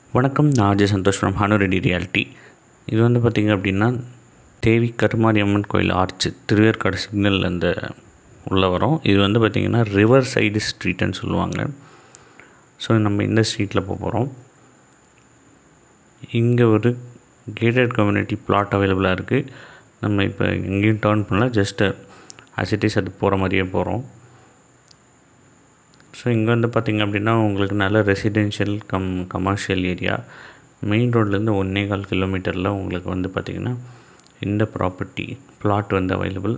வணக்கம், நான் Ajay Santhosh from Hanu Reddy realty. இது வந்து பார்த்திங்க அப்படின்னா தேவி கருமாரியம்மன் கோயில் ஆர்ச்சு திருவேற்காடு சிக்னல் அந்த உள்ளே வரும். இது வந்து பார்த்திங்கன்னா ரிவர் சைடு ஸ்ட்ரீட்டுன்னு சொல்லுவாங்க. ஸோ நம்ம இந்த ஸ்ட்ரீட்டில் போகிறோம். இங்கே ஒரு கேட்டட் கம்யூனிட்டி பிளாட் அவைலபிளாக இருக்குது. நம்ம இப்போ எங்கேயும் டர்ன் பண்ணல, ஜஸ்ட்டு அசிட்டிஸ் அது போகிற மாதிரியே போகிறோம். ஸோ இங்கே வந்து பார்த்திங்க அப்படின்னா உங்களுக்கு நல்ல ரெசிடென்ஷியல் கமர்ஷியல் ஏரியா. மெயின் ரோட்லேருந்து 1.25 கிலோமீட்டரில் உங்களுக்கு வந்து பார்த்திங்கன்னா இந்த ப்ராப்பர்ட்டி பிளாட் வந்து அவைலபிள்.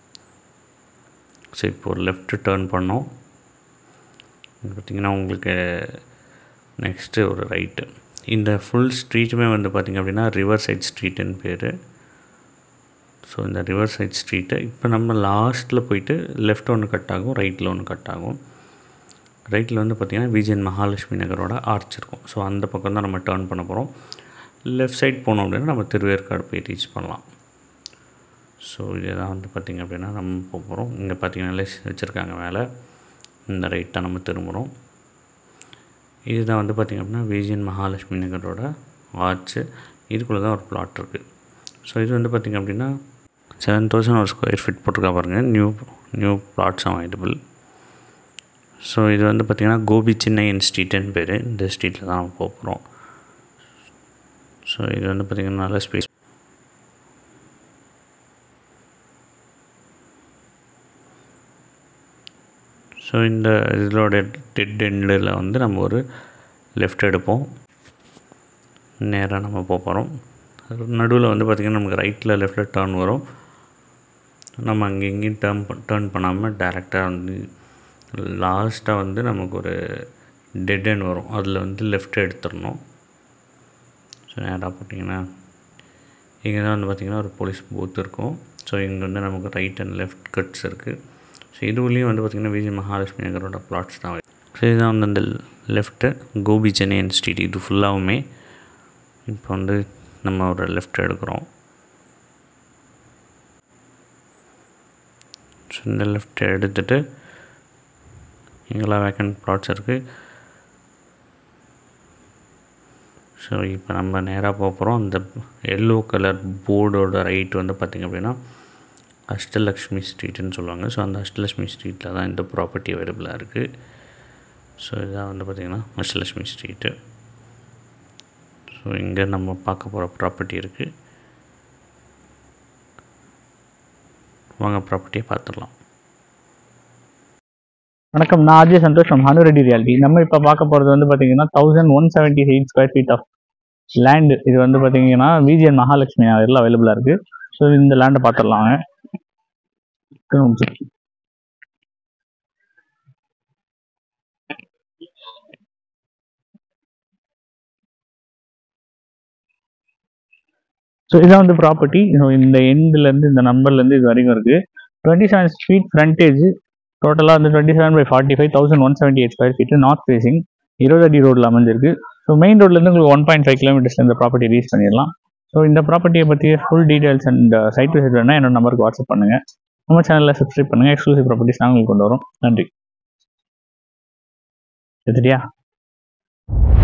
ஸோ இப்போ ஒரு லெஃப்ட்டு டர்ன் பண்ணோம். பார்த்திங்கன்னா உங்களுக்கு நெக்ஸ்ட்டு ஒரு ரைட்டு. இந்த ஃபுல் ஸ்ட்ரீட்டுமே வந்து பார்த்திங்க அப்படின்னா ரிவர் சைட் ஸ்ட்ரீட்டுன்னு பேர். ஸோ இந்த ரிவர் சைட் ஸ்ட்ரீட்டு இப்போ நம்ம லாஸ்ட்டில் போயிட்டு லெஃப்ட் ஒன்று கட் ஆகும், ரைட்டில் ஒன்று கட் ஆகும். ரைட்டில் வந்து பார்த்திங்கன்னா விஜயன் மகாலட்சுமி நகரோட ஆர்ச் இருக்கும். ஸோ அந்த பக்கம் தான் நம்ம டர்ன் பண்ண போகிறோம். லெஃப்ட் சைட் போனோம் அப்படின்னா நம்ம திருவேற்காடு போய் ரீச் பண்ணலாம். ஸோ இதுதான் வந்து பார்த்திங்க அப்படின்னா நம்ம போகிறோம். இங்கே பார்த்திங்கன்னா வச்சுருக்காங்க மேலே. இந்த ரைட்டாக நம்ம திரும்புகிறோம். இதுதான் வந்து பார்த்திங்க அப்படின்னா விஜயன் மகாலட்சுமி நகரோட ஆர்ச்சு. இதுக்குள்ளே தான் ஒரு பிளாட் இருக்குது. ஸோ இது வந்து பார்த்திங்க அப்படின்னா 7,000 ஒரு ஸ்கொயர் ஃபீட் போட்டிருக்கா பாருங்கள். New plots available. ஸோ இது வந்து பார்த்திங்கன்னா கோபி சின்னையன் ஸ்ட்ரீட்டுன்னு பேர். இந்த ஸ்ட்ரீட்டில் தான் நம்ம போகிறோம். ஸோ இது வந்து பார்த்திங்கன்னா நல்ல ஸ்பேஸ். ஸோ இந்த இதோட டெட் எண்டில் வந்து நம்ம ஒரு லெஃப்ட் எடுப்போம். நேராக நம்ம போகிறோம். நடுவில் வந்து பார்த்திங்கன்னா நமக்கு ரைட்டில் லெஃப்ட்டில் டர்ன் வரும். நம்ம அங்கே இங்கேயும் டர்ன் பண்ணாமல் டேரெக்டாக வந்து லாஸ்ட்டாக வந்து நமக்கு ஒரு டெட் எண்ட் வரும். அதில் வந்து லெஃப்ட் எடுத்துடணும். ஸோ நேராக போட்டிங்கன்னா இங்கே தான் வந்து பார்த்திங்கன்னா ஒரு போலீஸ் பூத் இருக்கும். ஸோ இங்கே வந்து நமக்கு ரைட் அண்ட் லெஃப்ட் கட்ஸ் இருக்குது. ஸோ இதுலேயும் வந்து பார்த்திங்கன்னா விஜய் மகாலட்சுமி நகரோட பிளாட்ஸ் தான். ஸோ இதுதான் வந்து அந்த லெஃப்ட்டு கோபி சென்னையன் ஸ்ட்ரீட். இது ஃபுல்லாகவுமே இப்போ வந்து நம்ம ஒரு லெஃப்ட் எடுக்கிறோம். ஸோ இந்த லெஃப்ட் எடுத்துகிட்டு இங்கெல்லாம் வேக்கண்ட் ப்ளாட்ஸ் இருக்குது. ஸோ இப்போ நம்ம நேராக போகிறோம். அந்த எல்லோ கலர் போர்டோட ரைட் வந்து பார்த்திங்க அப்படின்னா அஷ்டலக்ஷ்மி ஸ்ட்ரீட்டுன்னு சொல்லுவாங்க. ஸோ அந்த அஷ்டலக்ஷ்மி ஸ்ட்ரீட்டில் தான் இந்த ப்ராப்பர்ட்டி அவைலபிளாக இருக்குது. ஸோ இதான் வந்து பார்த்திங்கன்னா அஷ்டலக்ஷ்மி ஸ்ட்ரீட்டு. ஸோ இங்கே நம்ம பார்க்க போகிற ப்ராப்பர்ட்டி இருக்குது. வாங்க ப்ராப்பர்ட்டியை பார்த்துடலாம். வணக்கம், நான் அஜய் சந்தோஷ் ஃப்ரம் ஹனு ரெட்டி ரியாலிட்டி. நம்ம இப்போ பார்க்க போகிறது வந்து பார்த்தீங்கன்னா 1178 ஸ்கொயர் ஃபீட் ஆஃப் லேண்டு. இது வந்து பார்த்தீங்கன்னா விஜயன் மகாலட்சுமி நகரில் அவைலபிளாக இருக்குது. ஸோ இந்த லேண்டை பார்த்துடலாங்க. ஸோ இதான் வந்து ப்ராப்பர்ட்டி. இந்த எண்ட்லேருந்து இந்த நம்பர்லேருந்து இது வரைக்கும் இருக்குது. 27 ஃபீட் ஃப்ரண்டேஜ். டோட்டலாக வந்து 27/45 1178 ஸ்கொயர் ஃபீட்டு. நார்த் ஃபேசிங் 20 அடி ரோடில் அமைஞ்சிருக்கு. ஸோ மெயின் ரோட்லேருந்து உங்களுக்கு 1.5 கிலோமீட்டர்ஸில் இந்த ப்ராப்பர்ட்டி ரீச் பண்ணிடலாம். ஸோ இந்த ப்ராப்பர்ட்டியை பற்றி full details and site visit வேணால் என்னோட நம்பருக்கு வாட்ஸ்அப் பண்ணுங்கள். நம்ம சேனலில் சப்ஸ்கிரைப் பண்ணுங்கள். எக்ஸ்க்ளூசிவ் ப்ராப்பர்ட்டிஸ் நாங்கள் உங்களுக்கு கொண்டு வரோம். நன்றி. எடுத்துட்டியா?